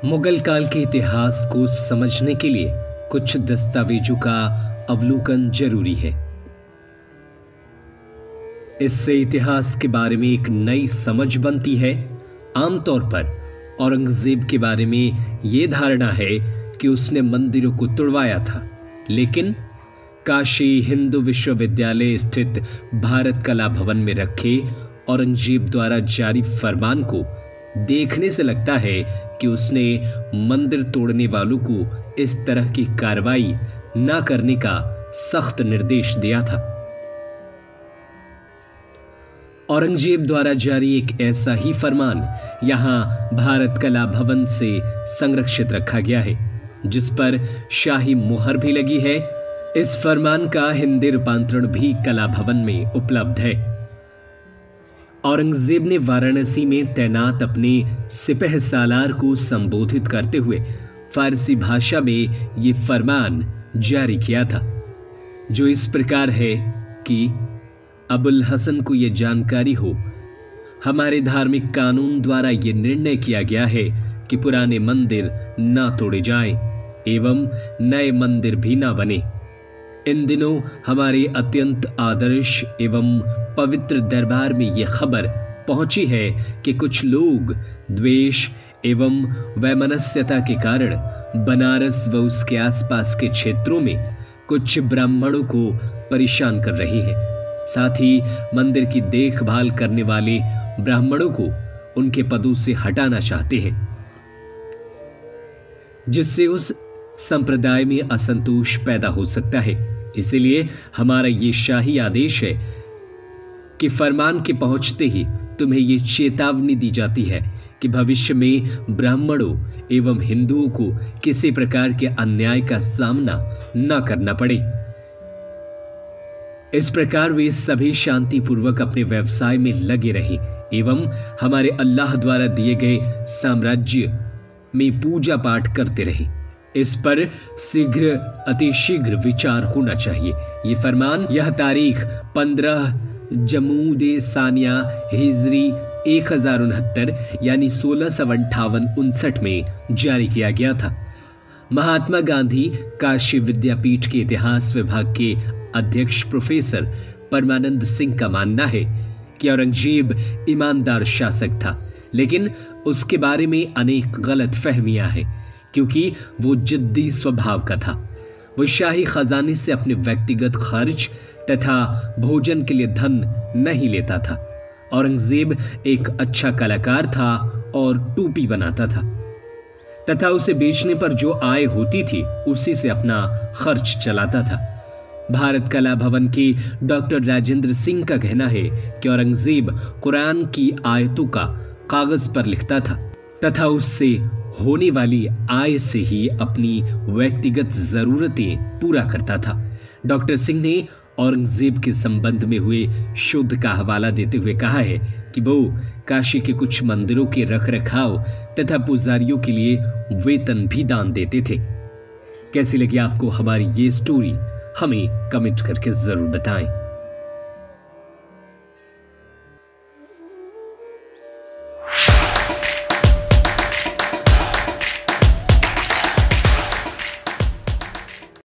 मुगल काल के इतिहास को समझने के लिए कुछ दस्तावेजों का अवलोकन जरूरी है। इससे इतिहास के बारे में एक नई समझ बनती है। आमतौर पर औरंगजेब के बारे में यह धारणा है कि उसने मंदिरों को तुड़वाया था, लेकिन काशी हिंदू विश्वविद्यालय स्थित भारत कला भवन में रखे औरंगजेब द्वारा जारी फरमान को देखने से लगता है कि उसने मंदिर तोड़ने वालों को इस तरह की कार्रवाई न करने का सख्त निर्देश दिया था। औरंगजेब द्वारा जारी एक ऐसा ही फरमान यहां भारत कला भवन से संरक्षित रखा गया है, जिस पर शाही मुहर भी लगी है। इस फरमान का हिंदी रूपांतरण भी कला भवन में उपलब्ध है। औरंगजेब ने वाराणसी में तैनात अपने सिपह सालार को संबोधित करते हुए फारसी भाषा में यह फरमान जारी किया था, जो इस प्रकार है कि अबुल हसन को यह जानकारी हो, हमारे धार्मिक कानून द्वारा यह निर्णय किया गया है कि पुराने मंदिर ना तोड़े जाएं एवं नए मंदिर भी ना बने। इन दिनों हमारे अत्यंत आदर्श एवं पवित्र दरबार में यह खबर पहुंची है कि कुछ लोग द्वेष एवं वैमनस्यता के कारण बनारस व उसके आसपास के क्षेत्रों में कुछ ब्राह्मणों को परेशान कर रहे हैं। साथ ही मंदिर की देखभाल करने वाले ब्राह्मणों को उनके पदों से हटाना चाहते हैं, जिससे उस संप्रदाय में असंतोष पैदा हो सकता है। इसलिए हमारा ये शाही आदेश है कि फरमान के पहुंचते ही तुम्हें ये चेतावनी दी जाती है कि भविष्य में ब्राह्मणों एवं हिंदुओं को किसी प्रकार के अन्याय का सामना न करना पड़े। इस प्रकार वे सभी शांतिपूर्वक अपने व्यवसाय में लगे रहे एवं हमारे अल्लाह द्वारा दिए गए साम्राज्य में पूजा पाठ करते रहे। इस पर शीघ्र अतिशीघ्र विचार होना चाहिए। यह फरमान यह तारीख 15 जमूदे सानिया हिजरी 1069 यानी 1658-59 में जारी किया गया था। महात्मा गांधी काशी विद्यापीठ के इतिहास विभाग के अध्यक्ष प्रोफेसर परमानंद सिंह का मानना है कि औरंगजेब ईमानदार शासक था, लेकिन उसके बारे में अनेक गलत फहमियां हैं, क्योंकि वो जिद्दी स्वभाव का था। वो शाही खजाने से अपने व्यक्तिगत खर्च तथा भोजन के लिए धन नहीं लेता था। औरंगजेब एक अच्छा कलाकार था और टोपी बनाता था तथा उसे बेचने पर जो आय होती थी उसी से अपना खर्च चलाता था। भारत कला भवन के डॉक्टर राजेंद्र सिंह का कहना है कि औरंगजेब कुरान की आयतों का कागज पर लिखता था तथा उससे होने वाली आय से ही अपनी व्यक्तिगत जरूरतें पूरा करता था। डॉक्टर सिंह ने औरंगजेब के संबंध में हुए शोध का हवाला देते हुए कहा है कि वो काशी के कुछ मंदिरों के रखरखाव तथा पुजारियों के लिए वेतन भी दान देते थे। कैसी लगी आपको हमारी ये स्टोरी? हमें कमेंट करके जरूर बताएं।